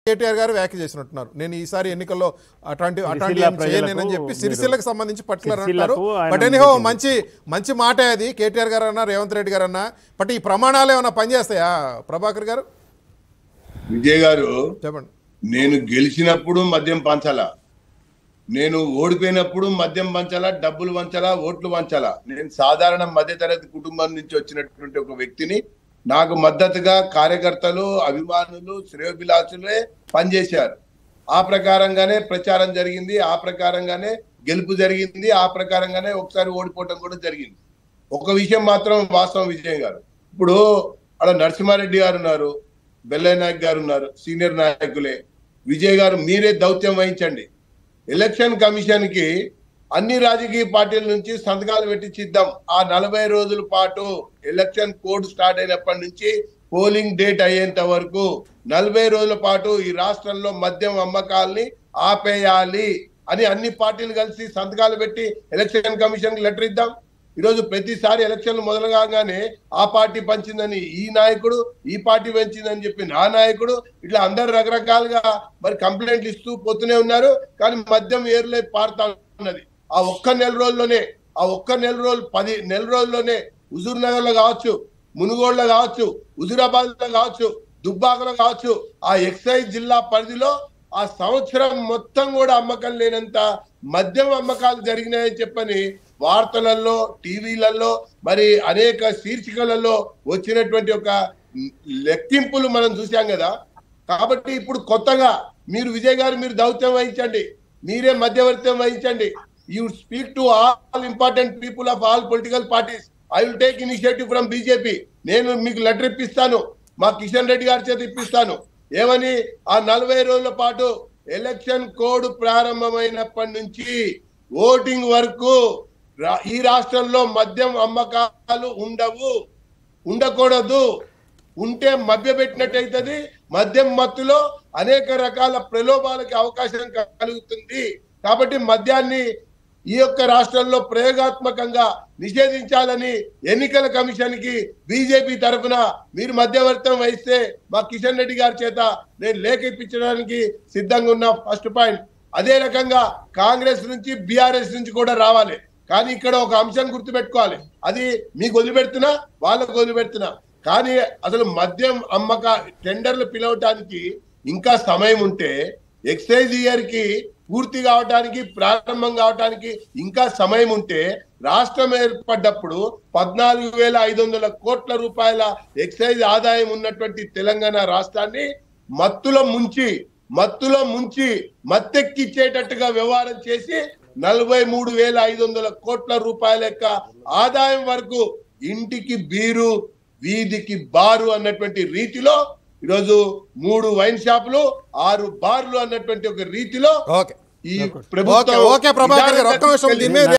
కేటీఆర్ గారు వ్యాఖ్య చేసినట్టున్నారు. నేను ఈసారి ఎన్నికల్లో అట్లాంటి చేయలేనని చెప్పి సిరిసిల్లకు సంబంధించి పర్టికులర్ అంటారు. బట్ ఎనీహో మంచి మాట అది. కేటీఆర్ గారు అన్నా, రేవంత్ రెడ్డి గారు అన్నా, బట్ ఈ ప్రమాణాలు ఏమైనా పనిచేస్తాయా ప్రభాకర్ గారు? విజయ్ గారు చెప్పండి. నేను గెలిచినప్పుడు మద్యం పంచాలా, నేను ఓడిపోయినప్పుడు మద్యం పంచాలా, డబ్బులు పంచాలా, ఓట్లు పంచాలా. నేను సాధారణ మధ్యతరగతి కుటుంబం నుంచి వచ్చినటువంటి ఒక వ్యక్తిని. నాకు మద్దతుగా కార్యకర్తలు, అభిమానులు, శ్రేయోభిలాషులే పనిచేశారు. ఆ ప్రకారంగానే ప్రచారం జరిగింది, ఆ ప్రకారంగానే గెలుపు జరిగింది, ఆ ప్రకారంగానే ఒకసారి ఓడిపోవటం కూడా జరిగింది. ఒక విషయం మాత్రం వాస్తవం విజయ్ గారు, ఇప్పుడు అక్కడ నరసింహారెడ్డి గారు ఉన్నారు, బెల్లయ్య నాయక్ గారు ఉన్నారు, సీనియర్ నాయకులే. విజయ్ గారు మీరే దౌత్యం వహించండి. ఎలక్షన్ కమిషన్ కి అన్ని రాజకీయ పార్టీల నుంచి సంతకాలు పెట్టించిద్దాం. ఆ 40 రోజుల పాటు ఎలక్షన్ కోడ్ స్టార్ట్ అయినప్పటి నుంచి పోలింగ్ డేట్ అయ్యేంత వరకు 40 రోజుల పాటు ఈ రాష్ట్రంలో మద్యం అమ్మకాలని ఆపేయాలి అని అన్ని పార్టీలు కలిసి సంతకాలు పెట్టి ఎలక్షన్ కమిషన్ కి లెటర్ ఇద్దాం. ఈరోజు ప్రతిసారి ఎలక్షన్లు మొదలు కాగానే ఆ పార్టీ పంచిందని ఈ నాయకుడు, ఈ పార్టీ పంచిందని చెప్పి నా నాయకుడు, ఇట్లా అందరు రకరకాలుగా మరి కంప్లైంట్లు ఇస్తూ పోతూనే ఉన్నారు. కానీ మద్యం ఏరులై పారుతా ఉన్నది. ఆ ఒక్క నెల రోజుల్లోనే 10 నెల రోజుల్లోనే హుజూర్ నగర్ లో కావచ్చు, మునుగోడులో కావచ్చు, హుజూరాబాద్ లో కావచ్చు, దుబ్బాకలో కావచ్చు, ఆ ఎక్సైజ్ జిల్లా పరిధిలో ఆ సంవత్సరం మొత్తం కూడా అమ్మకం లేనంత మద్యం అమ్మకాలు జరిగినాయని చెప్పని వార్తలలో, టీవీలలో, మరి అనేక శీర్షికలలో వచ్చినటువంటి ఒక లెక్కింపులు మనం చూసాం కదా. కాబట్టి ఇప్పుడు కొత్తగా మీరు విజయ్ గారు మీరు దౌత్యం వహించండి, మీరే మధ్యవర్తం వహించండి. You speak to all important people of all political parties. I will take initiative from BJP. నేను మీకు లెటర్ ఇప్పిస్తాను, మా కిషన్ రెడ్డి గారి చేత ఇప్పిస్తాను. ఏమని ఆ 40 రోజుల పాటు ఎలక్షన్ కోడ్ ప్రారంభమైనప్పటి నుంచి ఓటింగ్ వరకు ఈ రాష్ట్రంలో మద్యం అమ్మకాలు ఉండకూడదు. ఉంటే మభ్యపెట్టినట్టయితది. మద్యం మత్తులో అనేక రకాల ప్రలోభాలకి అవకాశం కలుగుతుంది. కాబట్టి మద్యాన్ని ఈ యొక్క రాష్ట్రంలో ప్రయోగాత్మకంగా నిషేధించాలని ఎన్నికల కమిషన్ కి బీజేపీ తరఫున మీరు మధ్యవర్తం వహిస్తే మా కిషన్ రెడ్డి గారి చేత నేను లేఖ ఇప్పించడానికి సిద్ధంగా ఉన్నా. First point. అదే రకంగా కాంగ్రెస్ నుంచి, బీఆర్ఎస్ నుంచి కూడా రావాలి. కానీ ఇక్కడ ఒక అంశం గుర్తుపెట్టుకోవాలి, అది మీకు వదిలిపెడుతున్నా, వాళ్ళకు వదిలిపెడుతున్నా. కానీ అసలు మద్యం అమ్మక టెండర్లు పిలవటానికి ఇంకా సమయం ఉంటే, ఎక్సైజ్ ఇయర్ కి పూర్తి కావడానికి, ప్రారంభం కావడానికి ఇంకా సమయం ఉంటే, రాష్ట్రం ఏర్పడ్డప్పుడు 14,500 కోట్ల రూపాయల ఎక్సైజ్ ఆదాయం ఉన్నటువంటి తెలంగాణ రాష్ట్రాన్ని మత్తులో ముంచి మత్తెక్కిచ్చేటట్టుగా వ్యవహారం చేసి 43,500 కోట్ల రూపాయల యొక్క ఆదాయం వరకు ఇంటికి బీరు, వీధికి బారు అన్నటువంటి రీతిలో ఈరోజు 3 వైన్ షాపులు, 6 బార్లు అన్నటువంటి ఒక రీతిలో ఈ ప్రభుత్వం